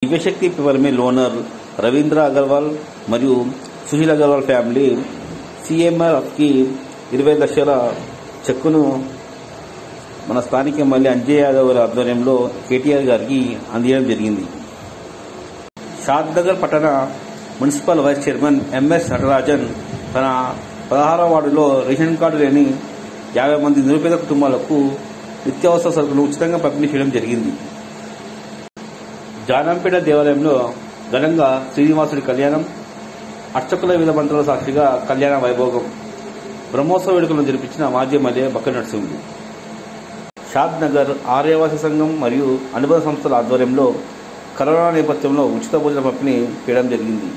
దివ్యశక్తి పివర్మి లోనర్ రవీంద్ర అగర్వాల్ మరియు సుశీల్ అగర్వాల్ ఫ్యామిలీ సీఎంఆర్కి 20 లక్షల చెక్కును మన స్థానిక ఎమ్మెల్యే అంజయ్ యాదవ్ గారి ఆధ్వర్యంలో కేటీఆర్ గారికి అందించడం జరిగింది. షాద్నగర్ పట్టణ municipal vice chairman MS Natarajan తన 16వ వార్డులో రేషన్ కార్డు లేని 50 మంది నిరుపేద కుటుంబాలకు నిత్యావసర సరుకులు ఉచితంగా పంపిణీ చేయడం జరిగింది. జానంపేట దేవాలయంలో ఘనంగా శ్రీనివాసుడి కళ్యాణం, అర్చకుల వివిధ మంత్రాల సాక్షిగా కళ్యాణ వైభోగం, బ్రహ్మోత్సవ వేడుకలను జరిపించిన మాజీ ఎమ్మెల్యే బక్క నరసింహుడు. షాద్ నగర్ ఆర్యవాసి సంఘం మరియు అనుబంధ సంస్థల ఆధ్వర్యంలో కరోనా నేపథ్యంలో ఉచిత భోజన పంపిణీ చేయడం జరిగింది.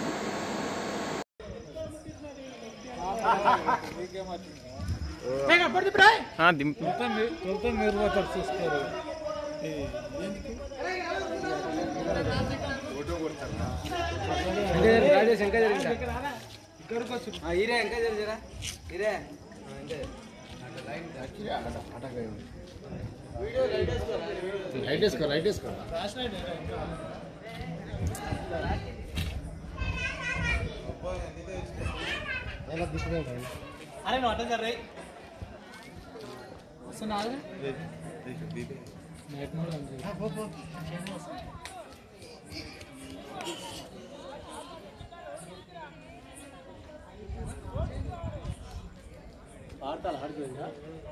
अरे नोट कर रहे सुना रहे नेट मोड ఆడతాల హడిపోయిందా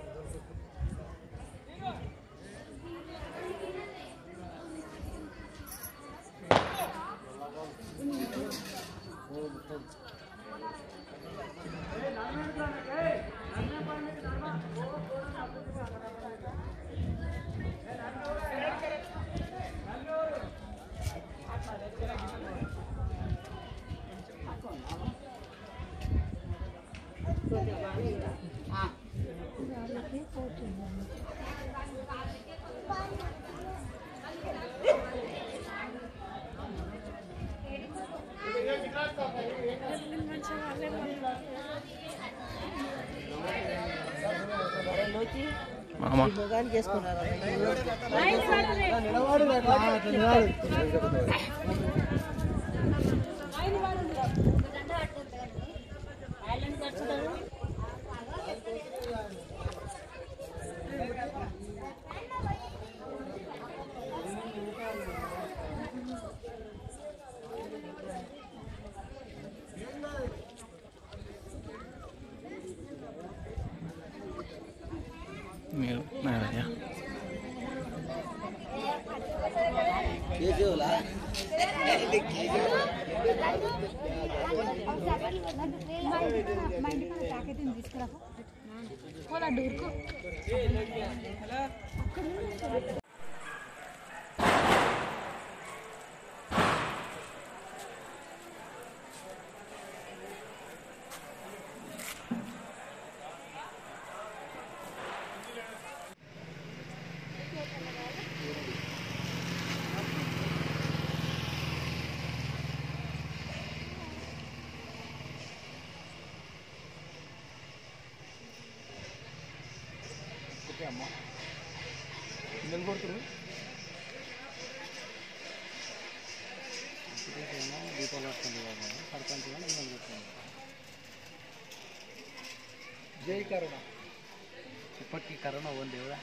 జై కరోనా ఇప్పటికీ కరోనా ఉంది కదా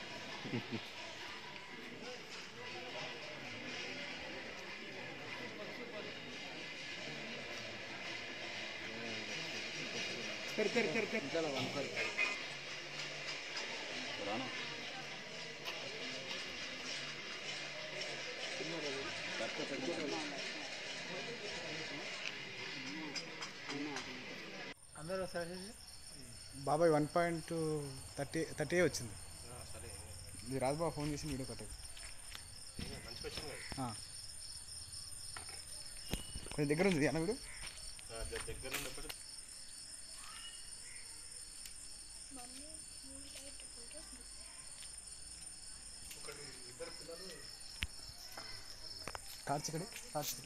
कर चलो वन कर पुराना అందరూ సరే బాబాయ్ 1.30 వచ్చింది. ఇది రాజుబాబు ఫోన్ చేసి వీడియో కట్టాడు. కొంచెం దగ్గర ఉంది అన్న వీడు దగ్గర ఉన్నప్పుడు టార్చ్ ఇక్కడ టార్చ్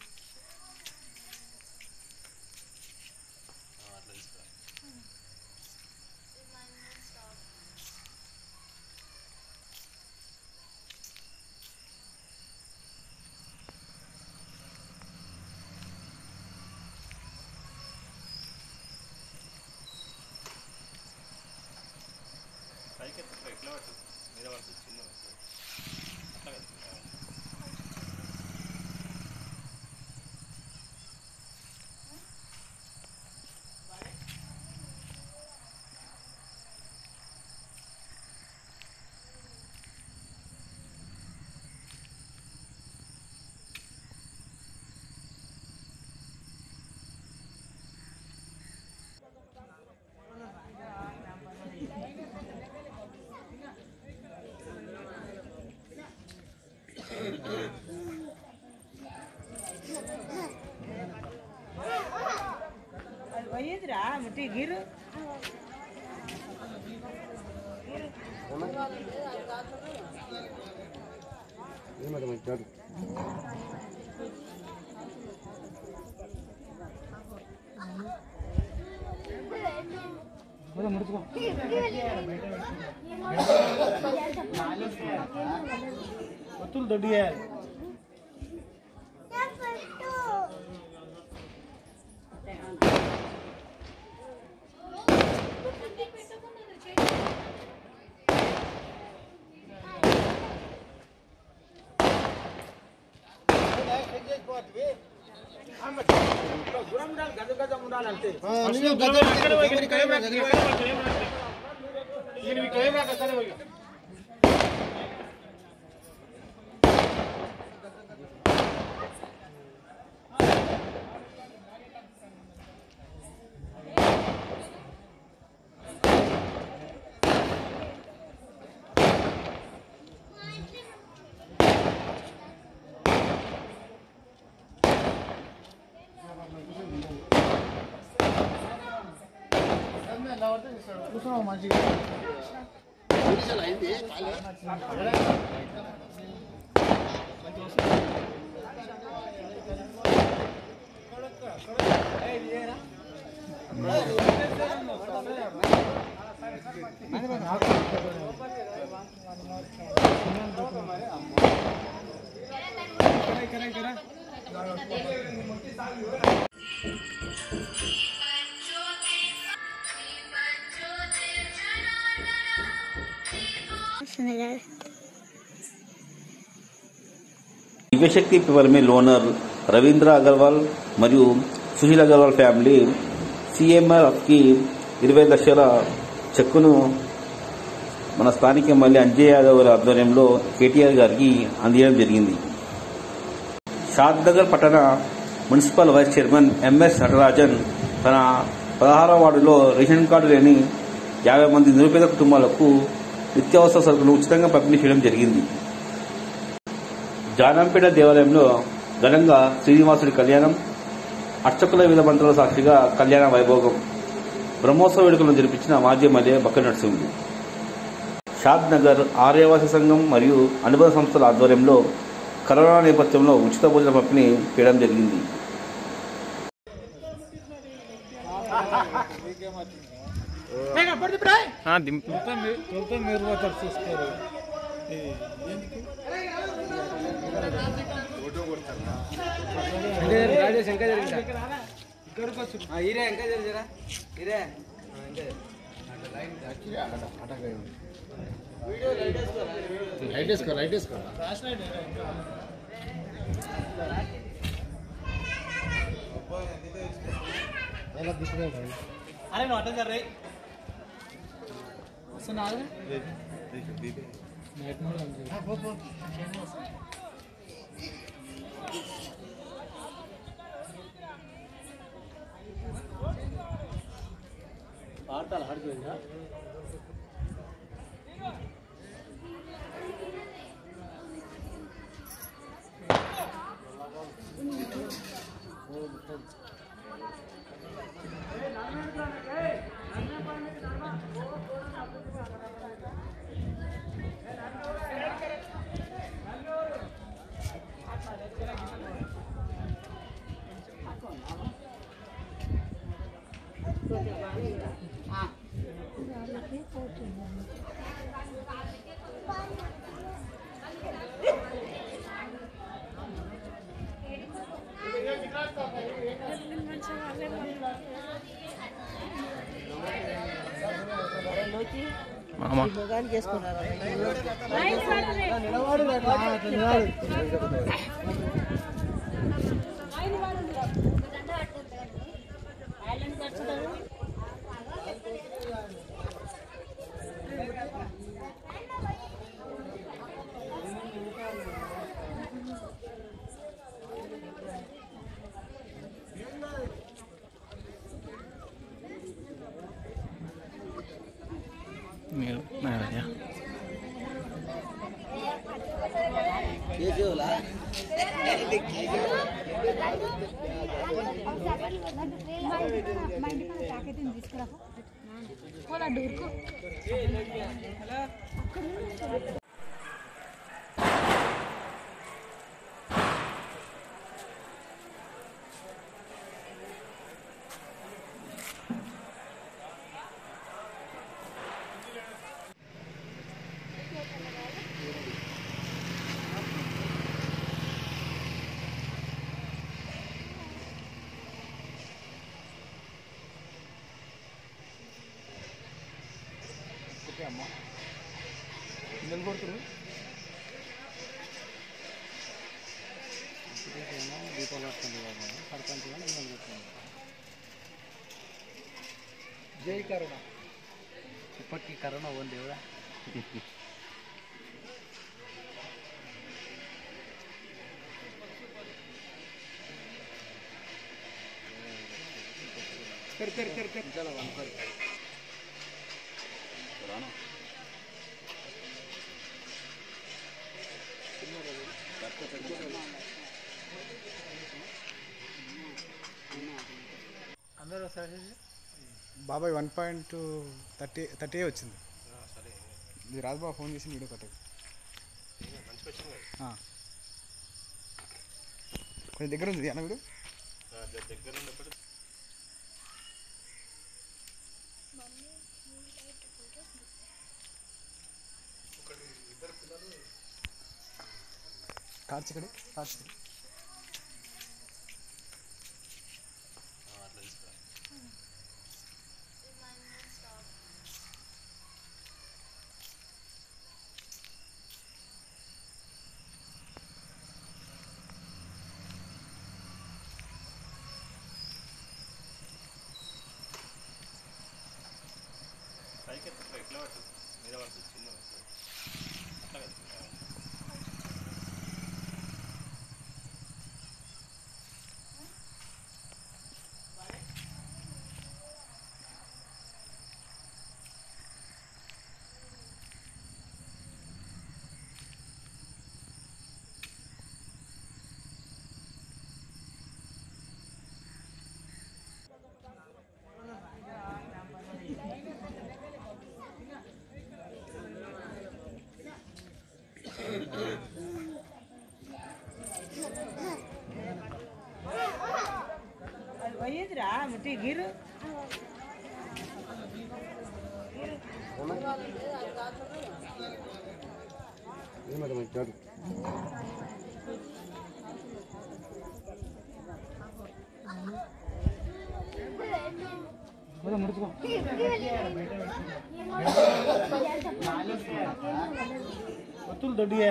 వయ్యేదిరా ముట్టి గిరు దొడ్డి Divyashakti paper mill owner Ravindra Agarwal మరియు సుశీల్ అగర్వాల్ ఫ్యామిలీ సిఎంఆర్కి 20 లక్షల చెక్కును మన స్థానిక ఎమ్మెల్యే అంజయ్ యాదవ్ గారి ఆధ్వర్యంలో కేటీఆర్ గారికి అందించడం జరిగింది. షాద్నగర్ పట్టణ municipal vice chairman MS Natarajan తన 16వ వార్డులో రేషన్ కార్డు లేని 50 మంది నిరుపేద కుటుంబాలకు నిత్యావసర సరుకులు ఉచితంగా పంపిణీ చేయడం జరిగింది. జానంపేట దేవాలయంలో ఘనంగా శ్రీనివాసుడి కళ్యాణం, అర్చకుల వివిధ మంత్రాల సాక్షిగా కళ్యాణ వైభోగం, బ్రహ్మోత్సవ వేడుకలను జరిపించిన మాజీ ఎమ్మెల్యే బక్కటి నరసింహులు. షాద్నగర్ ఆర్యవాసి సంఘం మరియు అనుబంధ సంస్థల ఆధ్వర్యంలో కరోనా నేపథ్యంలో ఉచిత భోజన పంపిణీ చేయడం జరిగింది. अरे नोटा कर रही सुना दे नेट में हां बहुत आरताल हट गया మొగానికి వేసుకున్నారు మీరు నాయనా అమ్మ పిల్లలు కొడుతున్నారు దీపాలు వస్తుంది సర్పంచ్ జై కరోనా ఇప్పటికీ కరోనా ఉంది ఎవరా चलो वन कर బాబాయ్ 1.30 వచ్చింది. ఇది రాజుబాబు ఫోన్ చేసి వీడియో కట్టాడు. కొంచెం దగ్గర ఉంది అన్న వీడియో టార్చ్ ఇక్కడ టార్చ్ వయ్యేదిరా ముట్టి గిరు ఒత్తులు దొడ్డిగా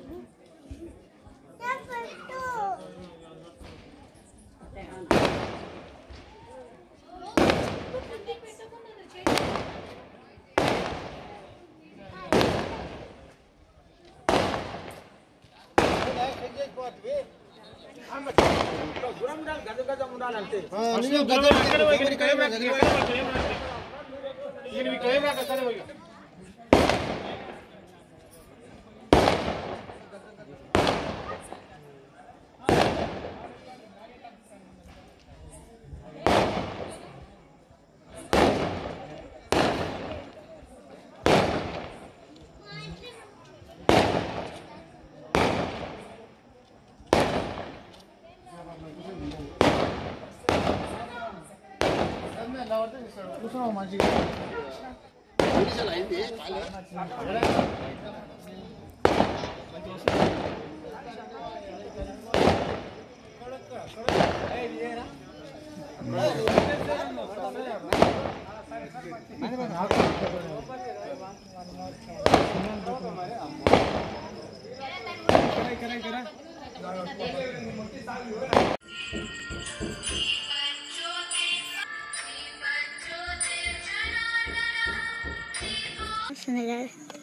మంచిగా Senegal.